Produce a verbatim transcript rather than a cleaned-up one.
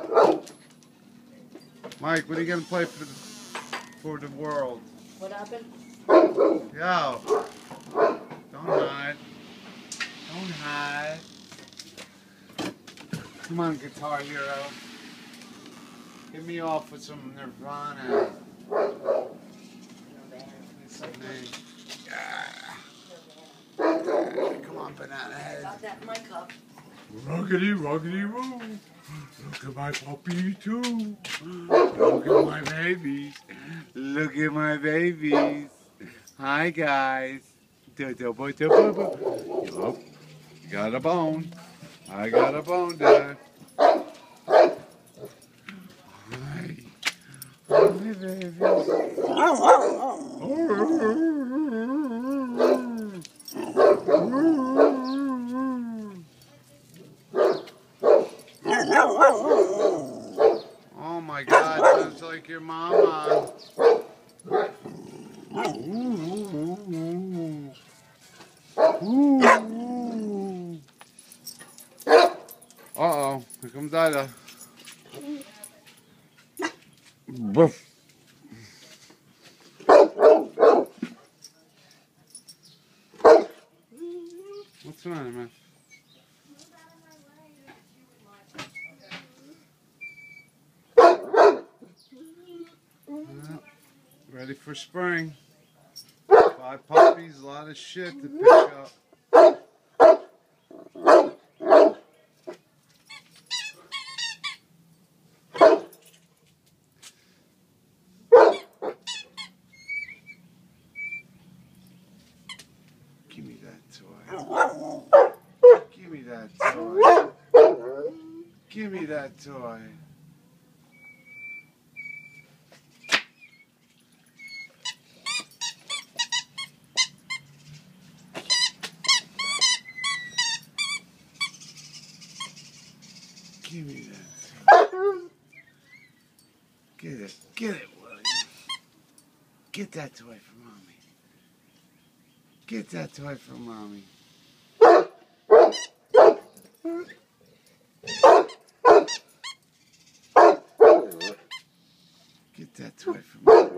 Mike, what are you gonna play for the for the world? What happened? Yo, don't hide. Don't hide. Come on, Guitar Hero. Get me off with some Nirvana. It's like me. Yeah. Come on, banana head. Got that in my cup. Ruggedy, ruggedy, roo. Look at my puppy too. Look at my babies. Look at my babies. Hi guys. Do, do, do, do, do, do. Yup. You got a bone. I got a bone there. Hi. Hi babies. Oh my God, sounds like your mama. Uh-oh, here comes Ida. Woof. What's the matter, man? Ready for spring. Five puppies, a lot of shit to pick up. Give me that toy. Give me that toy. Give me that toy. Give me that toy. Get it. Get it, William. Get that toy for Mommy. Get that toy for Mommy. Get that toy for Mommy.